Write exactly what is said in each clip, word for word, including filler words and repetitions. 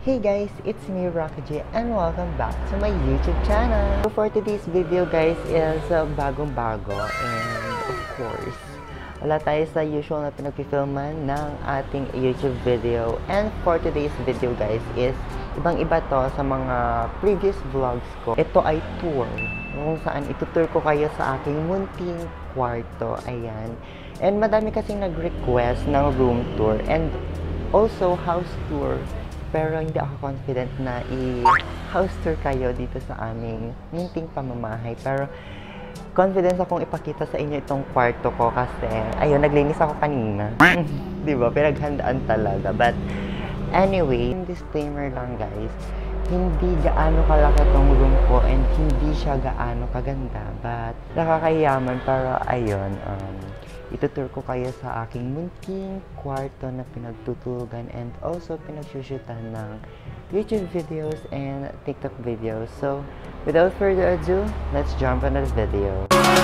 Hey guys, it's me Rocky J and welcome back to my YouTube channel. So for today's video guys is uh, bagong bago and of course wala tayo sa usual na pinagpifilman ng ating YouTube video. And for today's video guys is ibang iba to sa mga previous vlogs ko. Ito ay tour kung saan itutour ko kayo sa aking munting kwarto. Ayan. And madami kasing nag-request ng room tour and also house tour. Pero hindi ako confident na i-house tour kayo dito sa aming munting pamamahay. Pero confidence akong ipakita sa inyo itong kwarto ko kasi ayun, naglinis ako kanina. Diba? Pinaghandaan talaga. But anyway, disclaimer lang guys, hindi gaano kalaki itong room ko and hindi siya gaano kaganda. But nakakayaman, pero ayun, um, itutur ko kayo sa aking munting kwarto na pinagtutulugan and also pinagsusyutan ng YouTube videos and TikTok videos. So, without further ado, let's jump into the video.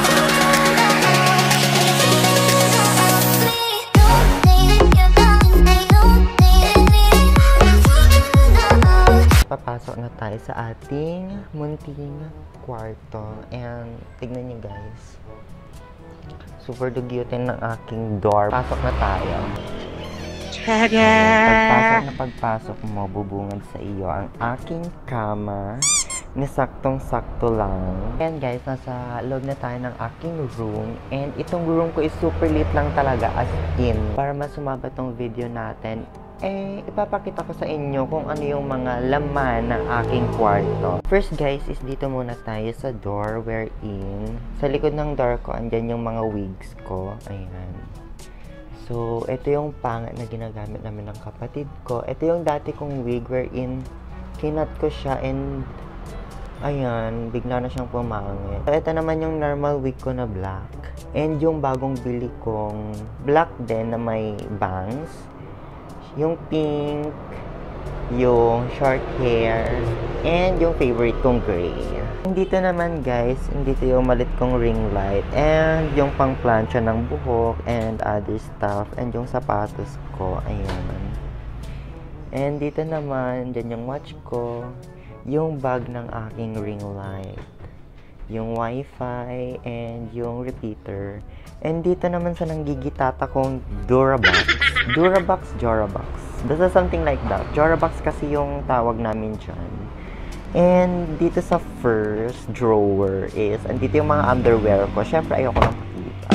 Papasok na tayo sa ating munting kwarto and tignan niyo guys. Super dugyutin ng aking door. Pasok na tayo. Pagpasok na pagpasok mo, bubungad sa iyo ang aking kama na saktong-sakto lang. Ayan guys, nasa loob na tayo ng aking room. And itong room ko is super lit lang talaga, as in. Para mas sumaba tong video natin, eh, ipapakita ko sa inyo kung ano yung mga laman ng aking kwarto. First guys, is dito muna tayo sa door wherein sa likod ng door ko, andyan yung mga wigs ko. Ayan. So, ito yung pangit na ginagamit namin ng kapatid ko. Ito yung dati kong wig wherein kinat ko siya and ayan, bigla na siyang pumangit. So, ito naman yung normal wig ko na black. And yung bagong bili kong black din na may bangs. Yung pink, yung short hair, and yung favorite kong gray. Dito naman guys, dito yung malit kong ring light, and yung pang plancha ng buhok, and other stuff, and yung sapatos ko, ayan. And dito naman, dyan yung watch ko, yung bag ng aking ring light, yung wifi, and yung repeater. And dito naman sa nanggigitata kong Durabox. Durabox, Jorabox. Basta something like that. Jorabox kasi yung tawag namin dyan. And dito sa first drawer is, andito yung mga underwear ko. Syempre, ayoko nang pakita.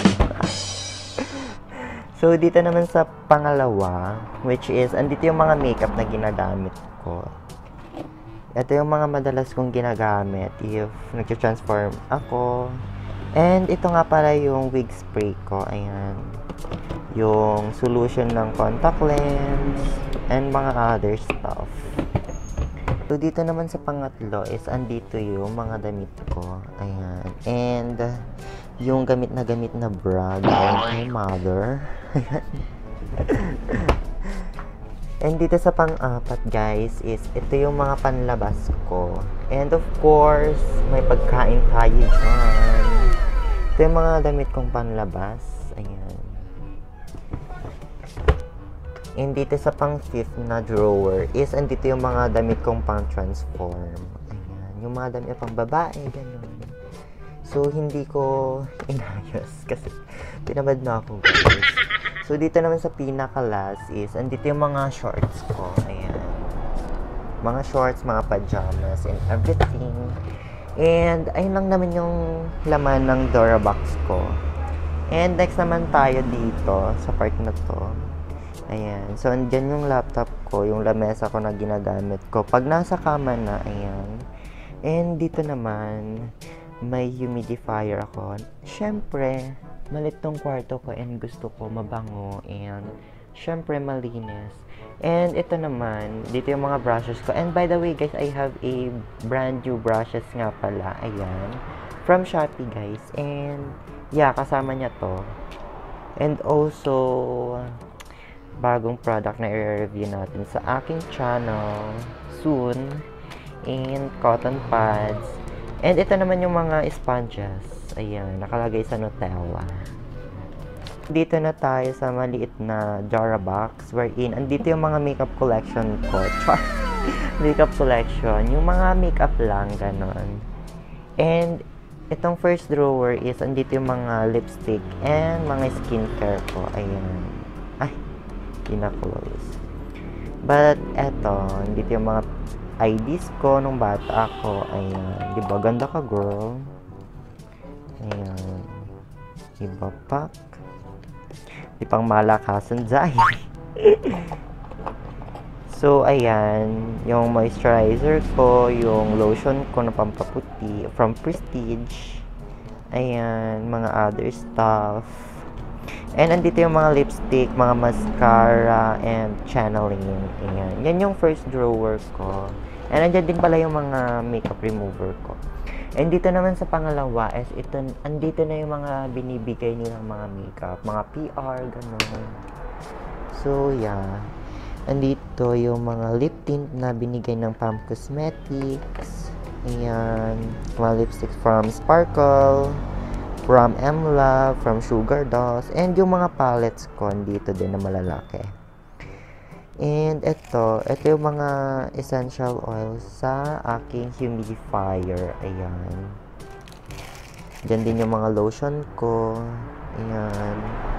So, dito naman sa pangalawa, which is, andito yung mga makeup na ginagamit ko. Ito yung mga madalas kong ginagamit if nag-transform ako. And ito nga pala yung wig spray ko. Ayan. Yung solution ng contact lens and mga other stuff. So, dito naman sa pangatlo is andito yung mga damit ko. Ayan. And yung gamit na gamit na bra ng my mother. And dito sa pang-apat guys is ito yung mga panlabas ko. And of course, may pagkain tayo dyan. Ito yung mga damit kong panlabas. Ayan. And dito sa pang-fifth na drawer is andito yung mga damit kong pang-transform. Ayan. Yung mga damit pang babae, ganun. So, hindi ko inayos kasi tinamad na ako guys. So, dito naman sa pinaka-last is andito yung mga shorts ko. Ayan. Mga shorts, mga pajamas, and everything. And ayun lang naman yung laman ng Durabox ko. And next naman tayo dito sa part na to. Ayan. So, andyan yung laptop ko, yung lamesa ko na ginagamit ko pag nasa kama na. Ayan. And dito naman, may humidifier ako. Syempre, malit tong kwarto ko and gusto ko mabango and syempre malinis. And ito naman, dito yung mga brushes ko. And by the way guys, I have a brand new brushes nga pala. Ayan. From Shopee guys. And yeah, kasama niya to. And also, bagong product na i-review natin sa aking channel soon. And cotton pads. And ito naman yung mga sponges. Ayan, nakalagay sa Nutella. Dito na tayo sa maliit na Jorabox wherein andito yung mga makeup collection ko. Char! makeup collection. Yung mga makeup lang, ganon. And, itong first drawer is, andito yung mga lipstick and mga skincare ko. Ayan. Ay, kina-close. But, eto, andito yung mga I Ds ko nung bata ako. Ayan. Diba, ganda ka, girl? Ayan. Iba pak. Di pang malakasan dyan. So, ayan, yung moisturizer ko, yung lotion ko na pampaputi from Prestige. Ayan, mga other stuff. And andito yung mga lipstick, mga mascara, and channeling. Ayan, yan yung first drawer ko. And andyan din pala yung mga makeup remover ko. And dito naman sa pangalawa is ito, andito na yung mga binibigay nilang mga makeup, mga P R, gano'n. So, yeah. Andito yung mga lip tint na binigay ng Pam Cosmetics. Ayan. Mga lipstick from Sparkle, from Emla, from Sugar Dolls. And yung mga palettes ko, andito din na malalaki. And ito, ito yung mga essential oils sa aking humidifier. Ayan. Diyan din yung mga lotion ko. Ayan.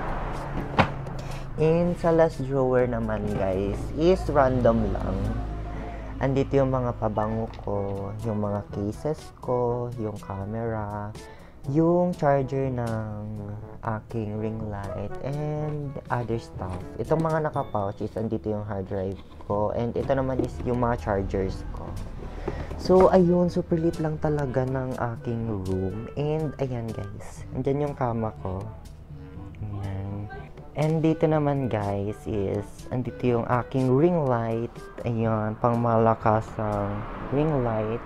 And sa last drawer naman, guys, is random lang. Andito yung mga pabango ko, yung mga cases ko, yung camera, yung charger ng aking ring light, and other stuff. Itong mga naka-pouch is andito yung hard drive ko, and ito naman is yung mga chargers ko. So, ayun, super lit lang talaga ng aking room. And, ayan guys, andyan yung kama ko. Ayan. And dito naman guys is, andito yung aking ring light. Ayan, pang malakasang ring light.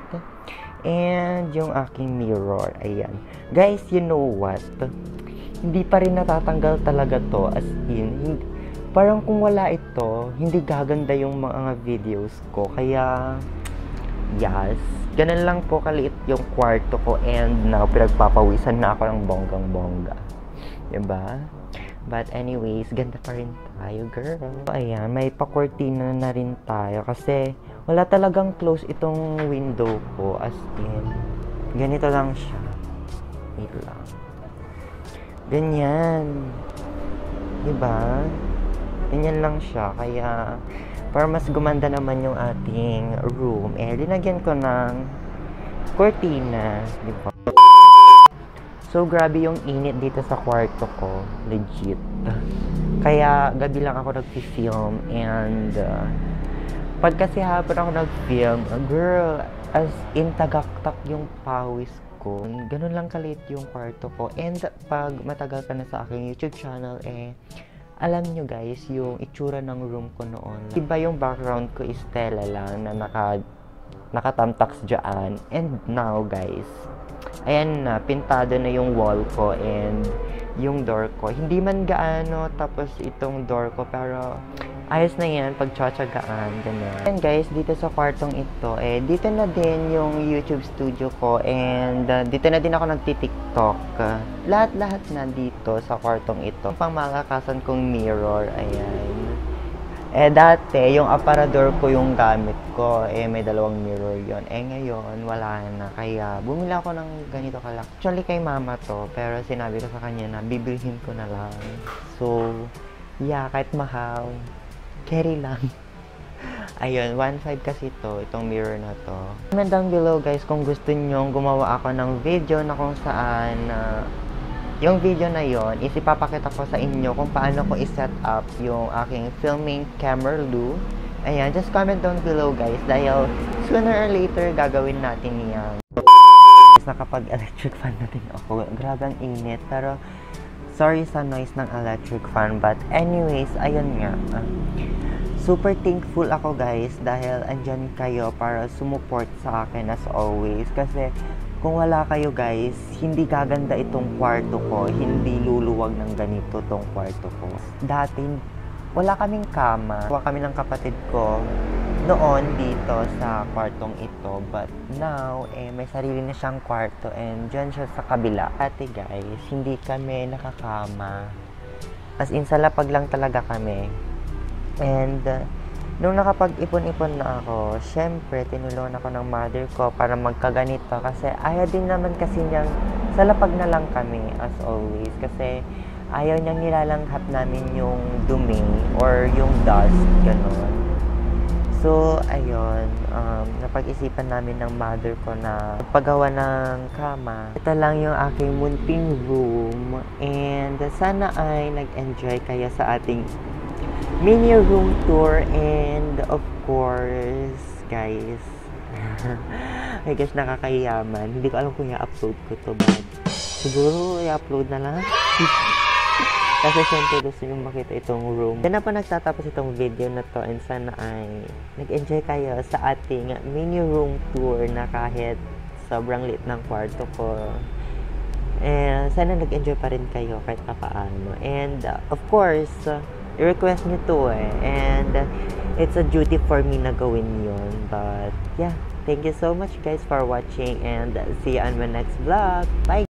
And yung aking mirror. Ayan. Guys, you know what? Hindi pa rin natatanggal talaga to. As in, hindi, parang kung wala ito, hindi gaganda yung mga videos ko. Kaya, yes. Ganun lang po kaliit yung kwarto ko. And now, pinagpapawisan na ako ng bonggang-bongga. Diba? But anyways, ganda pa rin tayo, girl. So, ayan, may pa-cortina na rin tayo. Kasi, wala talagang close itong window ko. As in, ganito lang siya. Wait lang. Ganyan. Diba? Ganyan lang siya. Kaya, para mas gumanda naman yung ating room, eh, linagyan ko ng cortina. Diba? So, grabe yung init dito sa kwarto ko. Legit. Kaya, gabi lang ako nag-film. And, uh, pag kasi hapon ako nag-film, uh, girl, as in, tagaktak yung pawis ko. Ganun lang kalit yung kwarto ko. And, pag matagal ka na sa aking YouTube channel, eh, alam nyo guys, yung itsura ng room ko noon. Diba yung background ko is tela lang na naka, nakatamtaks dyan. And now, guys, ayan na, pintado na yung wall ko and yung door ko. Hindi man gaano, tapos itong door ko, pero ayos na yan, pagtsatsagaan, ganyan. And guys, dito sa kwartong ito, eh, dito na din yung YouTube studio ko and uh, dito na din ako nagti-TikTok. Uh, lahat-lahat na dito sa kwartong ito. Pang malakasan kong mirror, ayan. Eh, dati, yung aparador ko yung gamit ko, eh, may dalawang mirror yon. Eh, ngayon, wala na. Kaya, bumili ako ng ganito kalaki. Actually, kay mama to, pero sinabi ko sa kanya na, bibilhin ko na lang. So, yeah, kahit mahal, carry lang. Ayun, one point five kasi to, itong mirror na to. Comment down below, guys, kung gusto nyo gumawa ako ng video na kung saan, uh, yung video na yon is ipapakita ko sa inyo kung paano ko i-set up yung aking filming camera loo. Ayan, just comment down below guys dahil sooner or later gagawin natin yan. Nakapag-electric fan natin ako. Grabe ang init pero sorry sa noise ng electric fan but anyways, ayun nga. Uh, super thankful ako guys dahil andyan kayo para sumuport sa akin as always kasi kung wala kayo guys, hindi gaganda itong kwarto ko, hindi luluwag ng ganito tong kwarto ko. Dati, wala kaming kama. Wala kami ng kapatid ko noon dito sa kwartong ito. But now, eh, may sarili na siyang kwarto and dyan siya sa kabila. Dati guys, hindi kami nakakama. As in, sa lapag lang talaga kami. And, uh, Nung nakapag-ipon-ipon na ako, syempre, tinulungan ako ng mother ko para magkaganito kasi ayaw din naman kasi niyang sa lapag na lang kami as always kasi ayaw niyang nilalanghap namin yung dumi or yung dust, gano'n. So, ayun, um, napag-isipan namin ng mother ko na paggawa ng kama. Ito lang yung aking munting room and sana ay nag-enjoy kayo sa ating mini room tour and of course, guys, I guess nakakayaman. Hindi ko alam kung i-upload ko to but siguro i-upload na lang. Kasi syempre gusto nyo makita itong room. Yan na po nagtatapos itong video na to and sana ay nag-enjoy kayo sa ating mini room tour na kahit sobrang liit ng kwarto ko. And sana nag-enjoy pa rin kayo kahit pa paano. And uh, of course, uh, i-request nyo to eh. And uh, it's a duty for me na gawin yun. But yeah, thank you so much guys for watching and see you on my next vlog. Bye!